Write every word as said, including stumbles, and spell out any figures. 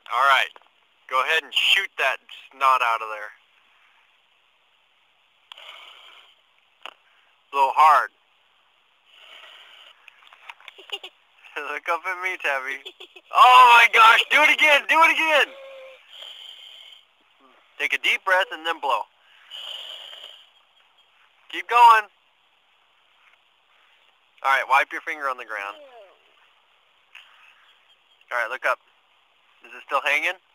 Alright. Go ahead and shoot that snot out of there. Blow hard. Look up at me, Tabby. Oh my gosh, do it again, do it again! Take a deep breath and then blow. Keep going. Alright, wipe your finger on the ground. Alright, look up. Is it still hanging?